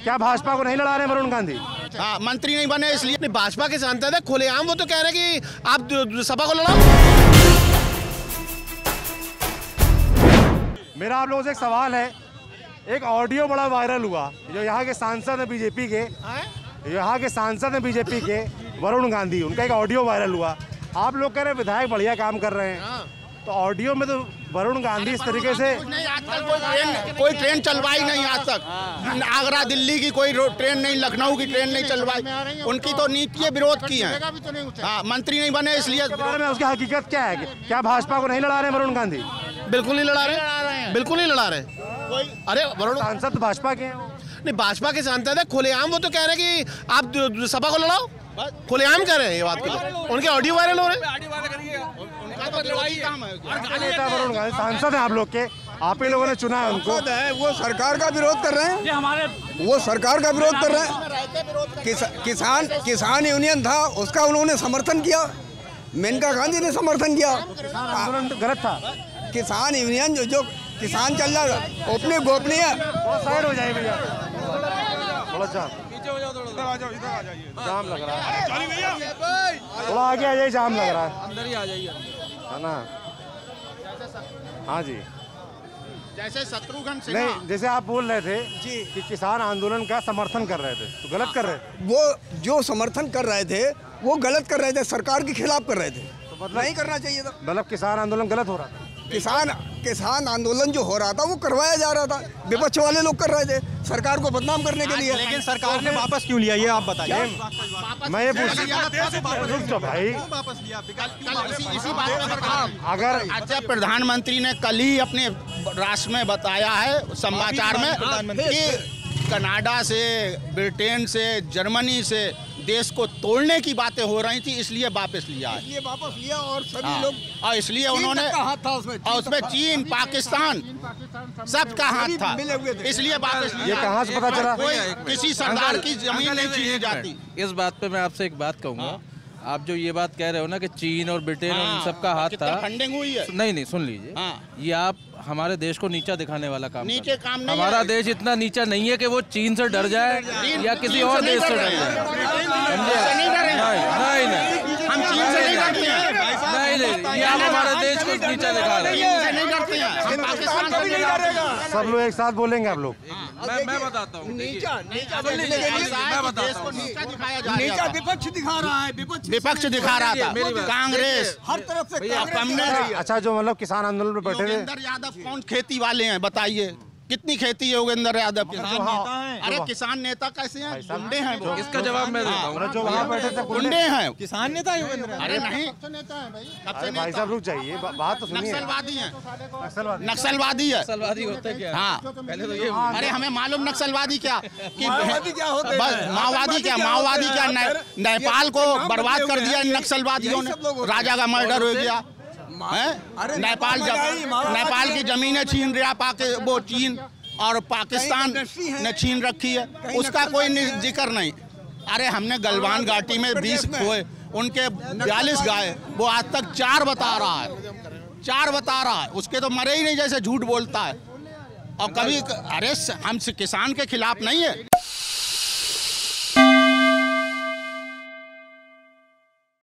क्या भाजपा को नहीं लड़ा रहे वरुण गांधी? हाँ, मंत्री नहीं बने इसलिए अपनी भाजपा के सांसद है खुलेआम वो तो कह रहे हैं कि आप सभा को लड़ाओ। मेरा आप लोगों से एक सवाल है। एक ऑडियो बड़ा वायरल हुआ जो यहाँ के सांसद हैं बीजेपी के, वरुण गांधी, उनका एक ऑडियो वायरल हुआ। आप लोग कह रहे हैं विधायक बढ़िया काम कर रहे हैं, तो ऑडियो में तो वरुण गांधी इस तरीके से कोई ट्रेन चलवाई नहीं आज तक। आगरा दिल्ली की कोई ट्रेन नहीं, लखनऊ की ट्रेन नहीं चलवाई। उनकी तो नीति विरोध की है। हाँ, मंत्री नहीं बने इसलिए। उसकी हकीकत क्या है? क्या भाजपा को नहीं लड़ा रहे वरुण गांधी? बिल्कुल नहीं लड़ा रहे, बिल्कुल नहीं लड़ा रहे। अरे वरुण सांसद भाजपा के हैं, नहीं भाजपा के सांसद है खुलेआम वो तो कह रहे हैं कि आप सभा को लड़ाओ। खुलेआम कह रहे हैं ये बात को, उनके ऑडियो वायरल हो रहे हैं। वरुण गांधी सांसद है आप लोग के, आप ही लोगों ने चुना है उनको। वो सरकार का विरोध कर रहे हैं, वो सरकार का विरोध कर रहे हैं। किसान यूनियन था, उसका उन्होंने समर्थन किया। मेनका गांधी ने समर्थन किया। आंदोलन गलत था। किसान यूनियन जो किसान चल रहा था अपने गोपनीय। साइड हो जाए भैया, थोड़ा जाम लग रहा है, थोड़ा आगे आ जाइए, जाम लग रहा है, अंदर ही आ जाइए, है ना? हाँ जी, जैसे शत्रुघ्न सिन्हा, नहीं जैसे आप बोल रहे थे कि किसान आंदोलन का समर्थन कर रहे थे, तो गलत कर रहे थे। वो जो समर्थन कर रहे थे वो गलत कर रहे थे, सरकार के खिलाफ कर रहे थे, तो मतलब नहीं करना चाहिए था। मतलब किसान आंदोलन गलत हो रहा था। किसान आंदोलन जो हो रहा था वो करवाया जा रहा था, विपक्ष वाले लोग कर रहे थे सरकार को बदनाम करने के लिए। लेकिन सरकार ने वापस क्यों लिया ये आप बताइए। मैं ये पूछ भाई, अगर अच्छा प्रधानमंत्री ने कल ही अपने राष्ट्र में बताया है समाचार में कि कनाडा से, ब्रिटेन से, जर्मनी से देश को तोड़ने की बातें हो रही थी, इसलिए वापस लिया है। इसलिए वापस लिया और सभी लोग, और इसलिए उन्होंने हाथ था उसमें, और उसमें चीन, पाकिस्तान सबका हाथ था, इसलिए वापस लिया। ये कहाँ से पता चला? किसी सरदार की जमीन नहीं छीनी जाती। इस बात पे मैं आपसे एक बात कहूँगा। आप जो ये बात कह रहे हो ना कि चीन और ब्रिटेन और इन सबका हाथ था, फंडिंग हुई है। नहीं सुन लीजिए, ये आप हमारे देश को नीचा दिखाने वाला काम नीचे काम नहीं। हमारा देश इतना नीचा नहीं है कि वो चीन से डर जाए या किसी और देश से डर जाए। नहीं, हम चीन से नहीं डरते हैं। नहीं, ये आप हमारे देश को नीचा दिखा रहे हैं। नहीं डरते हैं, हम पाकिस्तान से नहीं डरते। सब लोग एक साथ बोलेंगे आप लोग। मैं बताता हूँ, नीचा मैं बताता हूँ, नीचा दिखाया जा रहा है। विपक्ष दिखा रहा है, विपक्ष दिखा रहा था, कांग्रेस हर तरफ से हमने। अच्छा, जो मतलब किसान आंदोलन में बैठे थे, योगेंद्र यादव कौन खेती वाले हैं बताइए, कितनी खेती है योगेंद्र यादव की? अरे किसान नेता कैसे हैं? गुंडे हैं वो। इसका जवाब मैं देता हूँ। जो वहाँ बैठे थे गुंडे हैं, किसान नेता योगेंद्र। अरे नहीं, अरे भाई साहब रुक जाइए, बात तो सुनिए। नक्सलवादी हैं, नक्सलवादी नक्सलवादी होते क्या? हाँ पहले तो ये, अरे हमें मालूम नक्सलवादी क्या कि माओवादी क्या होते हैं? बस माओवादी क्या नेपाल को बर्बाद कर दिया इन नक्सलवादियों ने। राजा का मर्डर हो गया है, नेपाल की जमीनें छीन रहा वो चीन और पाकिस्तान ने छीन रखी है, उसका कोई जिक्र नहीं। अरे हमने गलवान घाटी में 20 खोए, उनके 42 गाय, वो आज तक 4 बता रहा है, उसके तो मरे ही नहीं जैसे झूठ बोलता है। और कभी अरे हम किसान के खिलाफ नहीं है।